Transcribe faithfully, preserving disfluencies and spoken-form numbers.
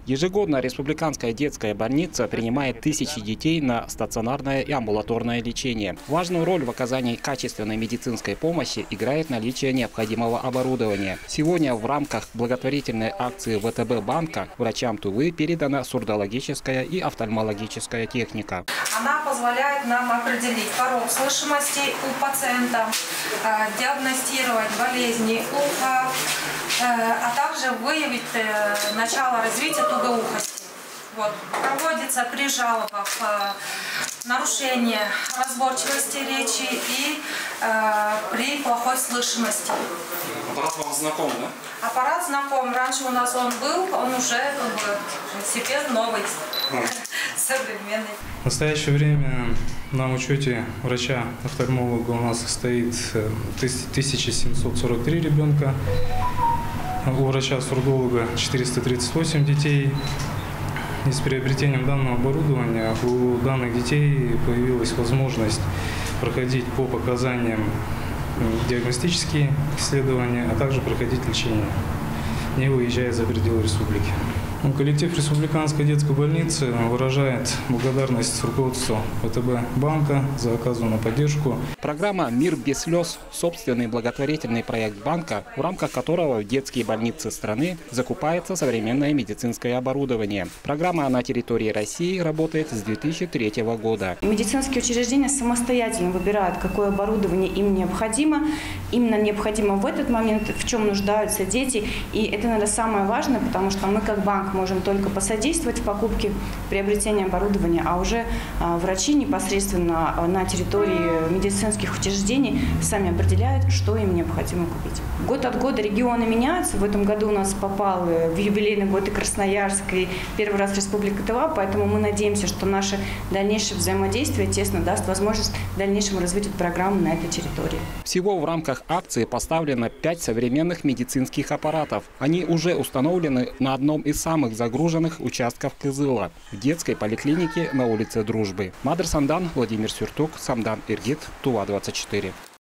Ежегодно республиканская детская больница принимает тысячи детей на стационарное и амбулаторное лечение. Важную роль в оказании качественной медицинской помощи играет наличие необходимого оборудования. Сегодня в рамках благотворительной акции вэ тэ бэ банка врачам Тувы передана сурдологическая и офтальмологическая техника. Она позволяет нам определить порог слышимости у пациента, диагностировать болезни уха, а также выявить начало развития тугоухости. Вот. Проводится при жалобах нарушение разборчивости речи и э, при плохой слышимости. Аппарат вам знаком, да? Аппарат знаком. Раньше у нас он был, он уже как бы теперь новый, современный. В настоящее время на учете врача-офтальмолога у нас состоит тысяча семьсот сорок три ребенка, у врача-сурдолога четыреста тридцать восемь детей. И с приобретением данного оборудования у данных детей появилась возможность проходить по показаниям диагностические исследования, а также проходить лечение, не выезжая за пределы республики. Коллектив Республиканской детской больницы выражает благодарность руководству вэ тэ бэ банка за оказанную поддержку. Программа «Мир без слез» – собственный благотворительный проект банка, в рамках которого в детские больницы страны закупается современное медицинское оборудование. Программа на территории России работает с две тысячи третьего года. Медицинские учреждения самостоятельно выбирают, какое оборудование им необходимо. Именно необходимо в этот момент, в чем нуждаются дети. И это, наверное, самое важное, потому что мы как банк можем только посодействовать в покупке, приобретении оборудования, а уже а, врачи непосредственно на территории медицинских учреждений сами определяют, что им необходимо купить. Год от года регионы меняются. В этом году у нас попал в юбилейный год и Красноярск, и первый раз Республика Тыва, поэтому мы надеемся, что наше дальнейшее взаимодействие тесно даст возможность дальнейшему развитию программы на этой территории. Всего в рамках акции поставлено пять современных медицинских аппаратов. Они уже установлены на одном из самых загруженных участков Кызыла – в детской поликлинике на улице Дружбы. Мадр Сандан, Владимир Сюртук, Самдан Иргит, Тува двадцать четыре.